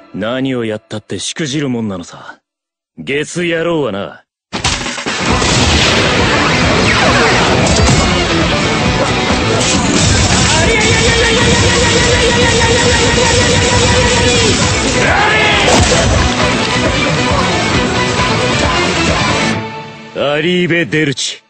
何をやったってしくじるもんなのさ。ゲス野郎はな。アリーベ・デルチ。